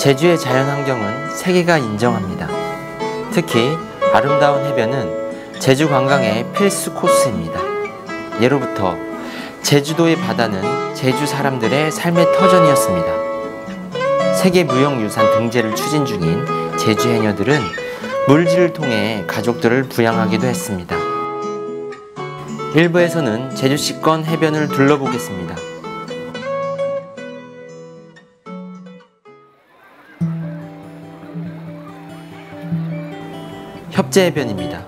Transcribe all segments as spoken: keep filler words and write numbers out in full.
제주의 자연환경은 세계가 인정합니다. 특히 아름다운 해변은 제주 관광의 필수 코스입니다. 예로부터 제주도의 바다는 제주 사람들의 삶의 터전이었습니다. 세계무형유산 등재를 추진 중인 제주 해녀들은 물질을 통해 가족들을 부양하기도 했습니다. 일 부에서는 제주시권 해변을 둘러보겠습니다. 협재해변입니다.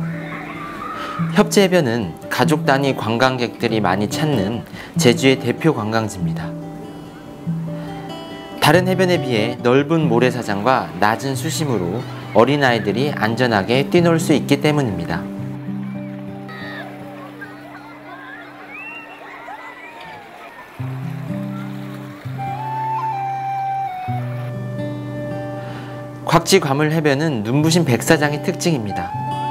협재해변은 가족 단위 관광객들이 많이 찾는 제주의 대표 관광지입니다. 다른 해변에 비해 넓은 모래사장과 낮은 수심으로 어린아이들이 안전하게 뛰놀 수 있기 때문입니다. 곽지과물해변은 눈부신 백사장이 특징입니다.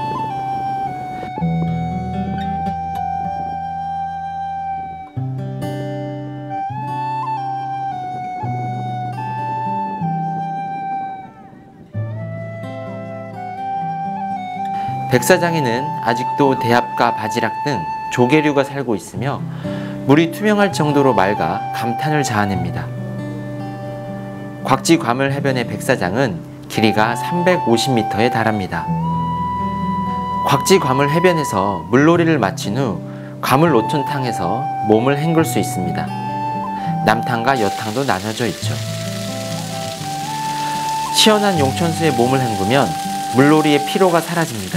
백사장에는 아직도 대합과 바지락 등 조개류가 살고 있으며 물이 투명할 정도로 맑아 감탄을 자아냅니다. 곽지과물해변의 백사장은 길이가 삼백오십 미터에 달합니다. 곽지과물해변에서 물놀이를 마친 후 과물노천탕에서 몸을 헹굴 수 있습니다. 남탕과 여탕도 나눠져 있죠. 시원한 용천수에 몸을 헹구면 물놀이의 피로가 사라집니다.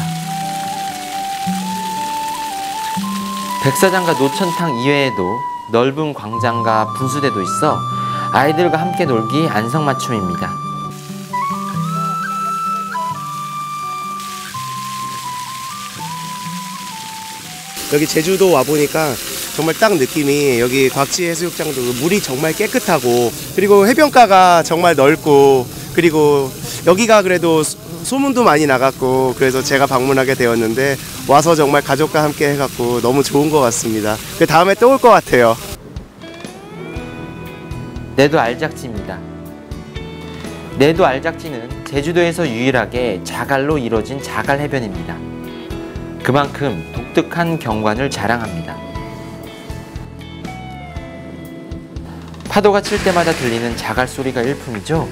백사장과 노천탕 이외에도 넓은 광장과 분수대도 있어 아이들과 함께 놀기 안성맞춤입니다. 여기 제주도 와보니까 정말 딱 느낌이 여기 곽지 해수욕장도 물이 정말 깨끗하고 그리고 해변가가 정말 넓고 그리고 여기가 그래도 소문도 많이 나갔고 그래서 제가 방문하게 되었는데 와서 정말 가족과 함께 해갖고 너무 좋은 것 같습니다. 그 다음에 또 올 것 같아요. 내도 알작지입니다. 내도 알작지는 제주도에서 유일하게 자갈로 이루어진 자갈해변입니다. 그만큼 독특한 경관을 자랑합니다. 파도가 칠 때마다 들리는 자갈 소리가 일품이죠.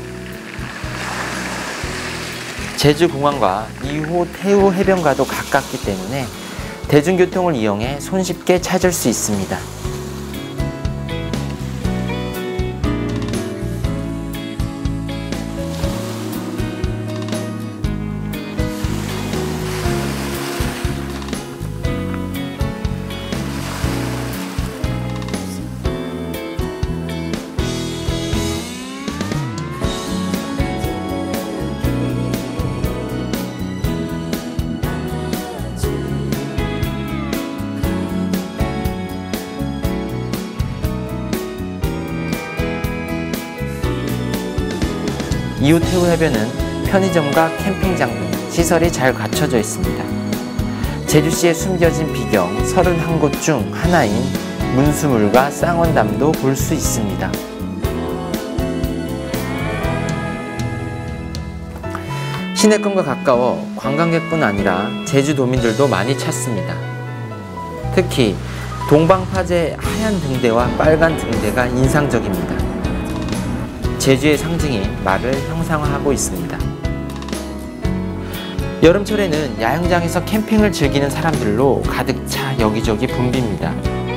제주공항과 이 호 태우 해변과도 가깝기 때문에 대중교통을 이용해 손쉽게 찾을 수 있습니다. 이 호 태우 해변은 편의점과 캠핑장 등 시설이 잘 갖춰져 있습니다. 제주시에 숨겨진 비경 서른한 곳 중 하나인 문수물과 쌍원담도 볼 수 있습니다. 시내권과 가까워 관광객뿐 아니라 제주도민들도 많이 찾습니다. 특히 동방파제 하얀 등대와 빨간 등대가 인상적입니다. 제주의 상징인 말을 형상화하고 있습니다. 여름철에는 야영장에서 캠핑을 즐기는 사람들로 가득 차 여기저기 붐빕니다.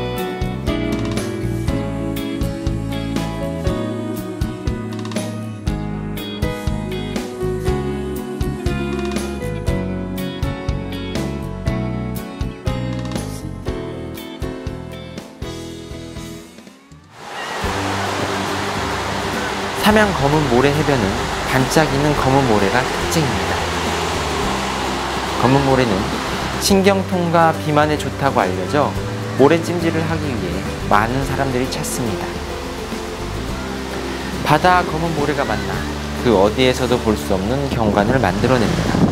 삼양 검은 모래 해변은 반짝이는 검은 모래가 특징입니다. 검은 모래는 신경통과 비만에 좋다고 알려져 모래찜질을 하기 위해 많은 사람들이 찾습니다. 바다와 검은 모래가 만나 그 어디에서도 볼 수 없는 경관을 만들어냅니다.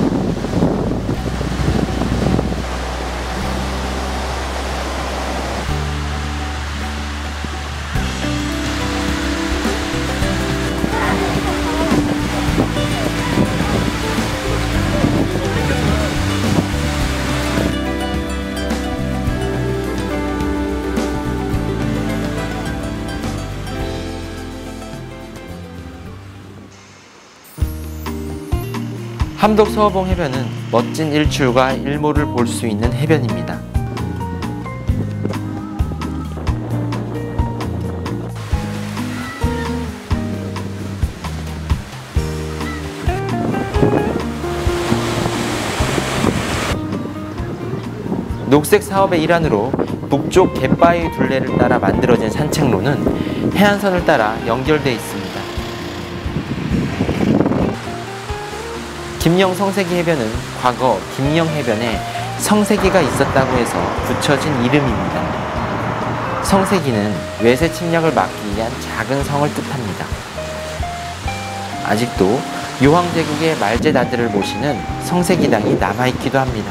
함덕 서어봉 해변은 멋진 일출과 일몰을 볼 수 있는 해변입니다. 녹색 사업의 일환으로 북쪽 갯바위 둘레를 따라 만들어진 산책로는 해안선을 따라 연결되어 있습니다. 김영 성세기 해변은 과거 김영 해변에 성세기가 있었다고 해서 붙여진 이름입니다. 성세기는 외세 침략을 막기 위한 작은 성을 뜻합니다. 아직도 유황제국의 말제다들을 모시는 성세기당이 남아있기도 합니다.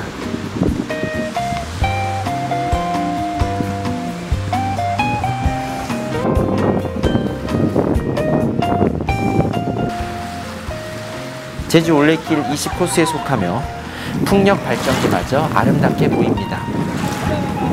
제주 올레길 이십 코스에 속하며 풍력 발전기마저 아름답게 보입니다.